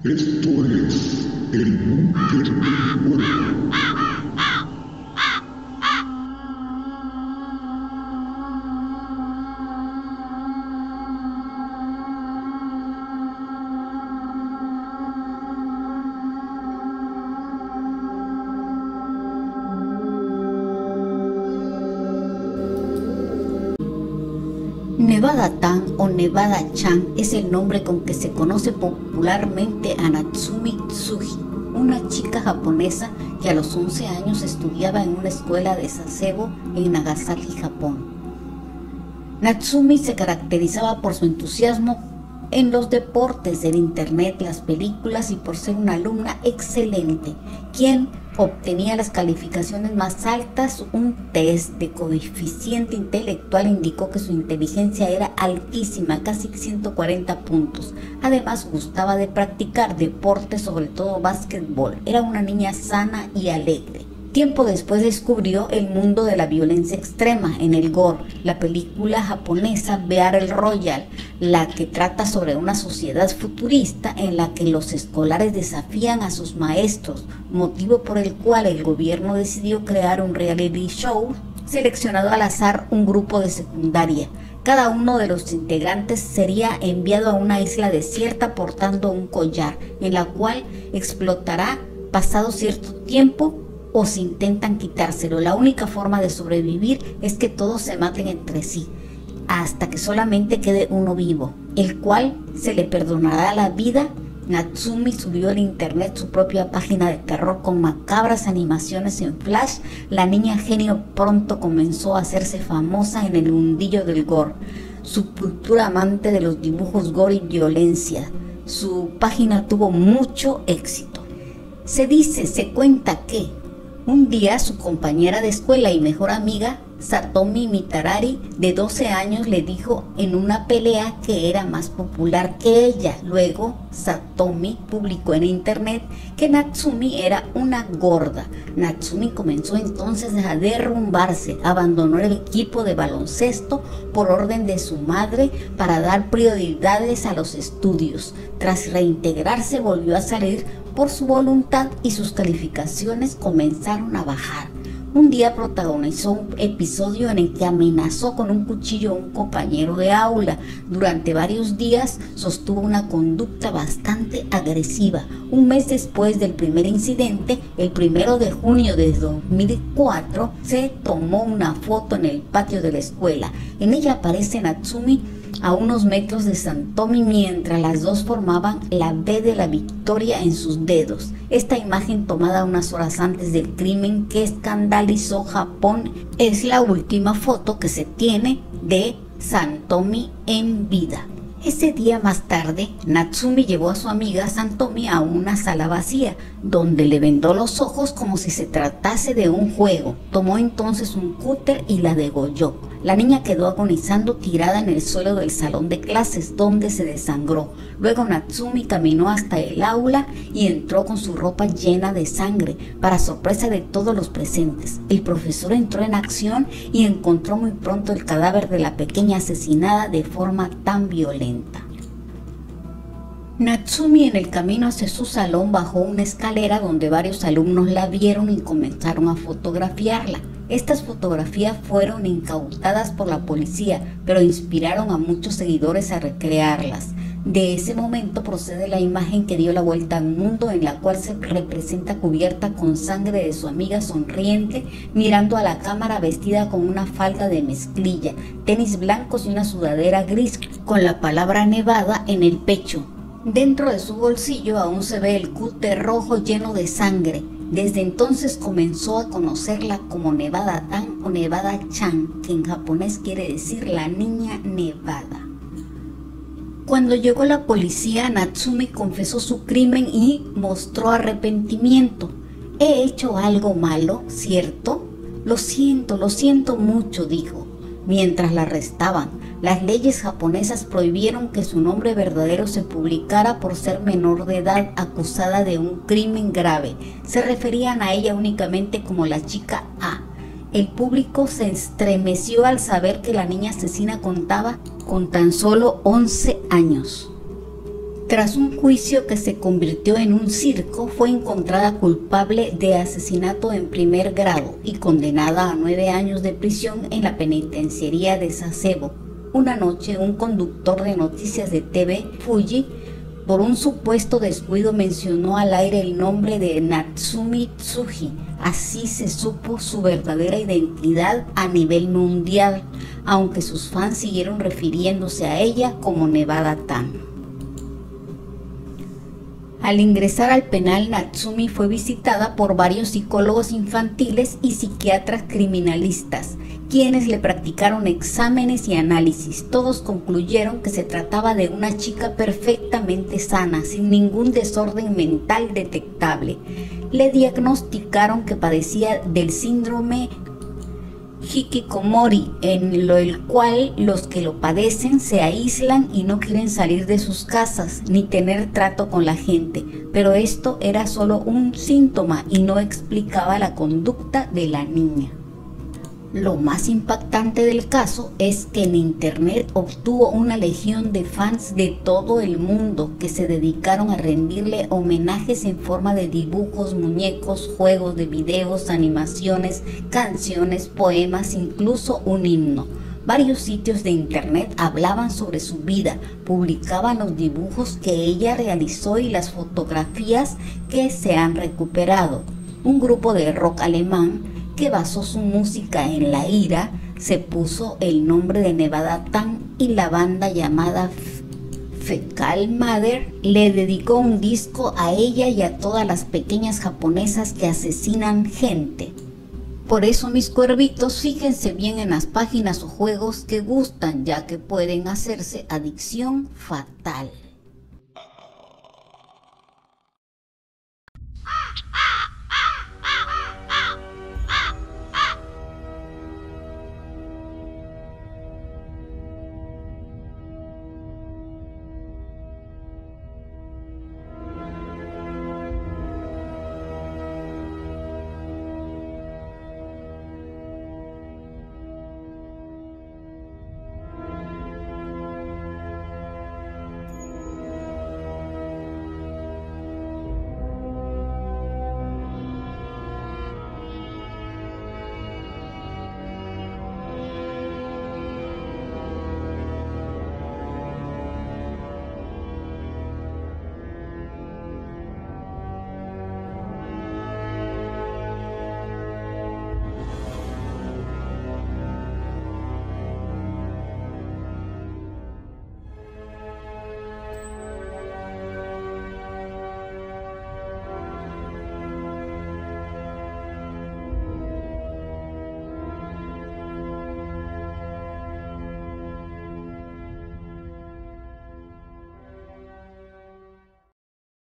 Esto es el búnker del cuervo. Nevada-tan o Nevada-chan es el nombre con que se conoce popularmente a Natsumi Tsuji, una chica japonesa que a los 11 años estudiaba en una escuela de Sasebo en Nagasaki, Japón. Natsumi se caracterizaba por su entusiasmo en los deportes, el internet, las películas y por ser una alumna excelente, quien obtenía las calificaciones más altas. Un test de coeficiente intelectual indicó que su inteligencia era altísima, casi 140 puntos. Además, gustaba de practicar deportes, sobre todo básquetbol. Era una niña sana y alegre. Tiempo después descubrió el mundo de la violencia extrema en el gore, la película japonesa Battle Royale, la que trata sobre una sociedad futurista en la que los escolares desafían a sus maestros, motivo por el cual el gobierno decidió crear un reality show seleccionado al azar un grupo de secundaria. Cada uno de los integrantes sería enviado a una isla desierta portando un collar, en la cual explotará pasado cierto tiempo o si intentan quitárselo. La única forma de sobrevivir es que todos se maten entre sí, hasta que solamente quede uno vivo, el cual se le perdonará la vida. Natsumi subió al internet su propia página de terror con macabras animaciones en flash. La niña genio pronto comenzó a hacerse famosa en el mundillo del gore, subcultura amante de los dibujos gore y violencia. Su página tuvo mucho éxito. Se cuenta que un día su compañera de escuela y mejor amiga, Satomi Mitarari, de 12 años, le dijo en una pelea que era más popular que ella. Luego, Satomi publicó en internet que Natsumi era una gorda. Natsumi comenzó entonces a derrumbarse, abandonó el equipo de baloncesto por orden de su madre para dar prioridades a los estudios. Tras reintegrarse, volvió a salir por su voluntad y sus calificaciones comenzaron a bajar. Un día protagonizó un episodio en el que amenazó con un cuchillo a un compañero de aula. Durante varios días sostuvo una conducta bastante agresiva. Un mes después del primer incidente, el 1 de junio de 2004, se tomó una foto en el patio de la escuela. En ella aparece Natsumi a unos metros de Satomi mientras las dos formaban la V de la victoria en sus dedos. Esta imagen, tomada unas horas antes del crimen que escandalizó Japón, es la última foto que se tiene de Satomi en vida. Ese día más tarde, Natsumi llevó a su amiga Satomi a una sala vacía, donde le vendó los ojos como si se tratase de un juego. Tomó entonces un cúter y la degolló. La niña quedó agonizando tirada en el suelo del salón de clases, donde se desangró. Luego Natsumi caminó hasta el aula y entró con su ropa llena de sangre, para sorpresa de todos los presentes. El profesor entró en acción y encontró muy pronto el cadáver de la pequeña asesinada de forma tan violenta. Natsumi, en el camino hacia su salón, bajó una escalera donde varios alumnos la vieron y comenzaron a fotografiarla. Estas fotografías fueron incautadas por la policía, pero inspiraron a muchos seguidores a recrearlas. De ese momento procede la imagen que dio la vuelta al mundo, en la cual se representa cubierta con sangre de su amiga sonriente, mirando a la cámara, vestida con una falda de mezclilla, tenis blancos y una sudadera gris con la palabra Nevada en el pecho. Dentro de su bolsillo aún se ve el cúter rojo lleno de sangre. Desde entonces comenzó a conocerla como Nevada-tan o Nevada-chan, que en japonés quiere decir la niña nevada. Cuando llegó la policía, Natsumi confesó su crimen y mostró arrepentimiento. «He hecho algo malo, ¿cierto? Lo siento mucho», dijo, mientras la arrestaban. Las leyes japonesas prohibieron que su nombre verdadero se publicara por ser menor de edad acusada de un crimen grave. Se referían a ella únicamente como la chica A. El público se estremeció al saber que la niña asesina contaba con tan solo 11 años. Tras un juicio que se convirtió en un circo, fue encontrada culpable de asesinato en primer grado y condenada a 9 años de prisión en la penitenciaría de Sasebo. Una noche, un conductor de noticias de TV, Fuji, por un supuesto descuido mencionó al aire el nombre de Natsumi Tsuji. Así se supo su verdadera identidad a nivel mundial, aunque sus fans siguieron refiriéndose a ella como Nevada Tan. Al ingresar al penal, Natsumi fue visitada por varios psicólogos infantiles y psiquiatras criminalistas, quienes le practicaron exámenes y análisis. Todos concluyeron que se trataba de una chica perfectamente sana, sin ningún desorden mental detectable. Le diagnosticaron que padecía del síndrome Hikikomori, en el cual los que lo padecen se aíslan y no quieren salir de sus casas ni tener trato con la gente, pero esto era solo un síntoma y no explicaba la conducta de la niña. Lo más impactante del caso es que en internet obtuvo una legión de fans de todo el mundo que se dedicaron a rendirle homenajes en forma de dibujos, muñecos, juegos de videos, animaciones, canciones, poemas, incluso un himno. Varios sitios de internet hablaban sobre su vida, publicaban los dibujos que ella realizó y las fotografías que se han recuperado. Un grupo de rock alemán que basó su música en la ira, se puso el nombre de Nevada Tan, y la banda llamada Fecal Mother le dedicó un disco a ella y a todas las pequeñas japonesas que asesinan gente. Por eso, mis cuervitos, fíjense bien en las páginas o juegos que gustan, ya que pueden hacerse adicción fatal.